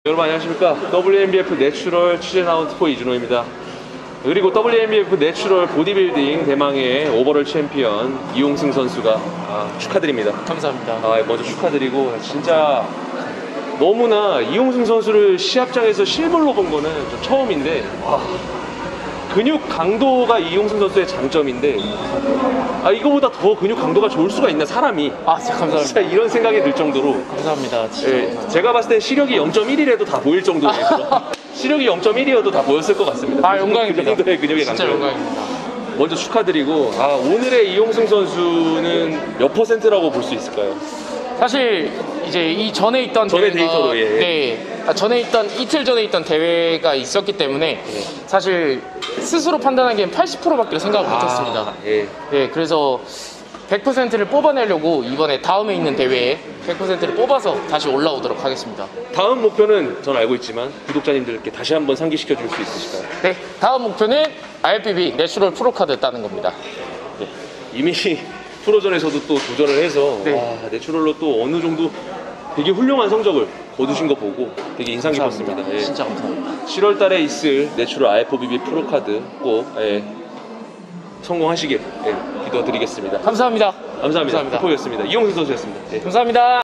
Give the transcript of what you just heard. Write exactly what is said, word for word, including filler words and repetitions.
여러분 안녕하십니까. 더블유엔비에프 내추럴 취재 나온 투포 이준호입니다. 그리고 더블유엔비에프 내추럴 보디빌딩 대망의 오버롤 챔피언 이용승 선수가 아, 축하드립니다. 감사합니다. 아, 먼저 축하드리고 진짜 너무나 이용승 선수를 시합장에서 실물로 본 거는 저 처음인데 와, 근육 강도가 이용승 선수의 장점인데 아 이거보다 더 근육 강도가 좋을 수가 있나 사람이. 아 진짜 감사합니다. 진짜 이런 생각이 들 정도로 감사합니다. 진짜 예, 감사합니다. 제가 봤을 땐 시력이 영 점 일이라도 다 보일 정도예요. 시력이 영 점 일이어도 다 보였을 것 같습니다. 아 영광입니다. 그 정도의 근육의 진짜 강도. 영광입니다. 먼저 축하드리고 아 오늘의 이용승 선수는 몇 퍼센트라고 볼 수 있을까요? 사실 이제 이 전에 있던 전에 대회가- 데이터로, 예. 네, 아, 전에 있던 이틀 전에 있던 대회가 있었기 때문에 예. 사실 스스로 판단하기엔 팔십 퍼센트밖에 생각을 못했습니다. 아, 예. 예, 그래서 백 퍼센트를 뽑아내려고 이번에 다음에 있는 대회에 백 퍼센트를 뽑아서 다시 올라오도록 하겠습니다. 다음 목표는 전 알고 있지만 구독자님들께 다시 한번 상기시켜 줄 수 있으실까요? 네, 다음 목표는 아이엘피비 내추럴 프로카드 따는 겁니다. 네. 이미 프로전에서도 또 도전을 해서 네. 와, 내추럴로 또 어느 정도 되게 훌륭한 성적을 거두신 거 보고 되게 인상 감사합니다. 깊었습니다. 예. 진짜 감사합니다. 칠월 달에 있을 내추럴 아이엘피비 프로카드 꼭 예, 성공하시길 예, 기도드리겠습니다. 감사합니다. 감사합니다. 감사합니다. 투포였습니다. 이용승 선수였습니다. 예. 감사합니다.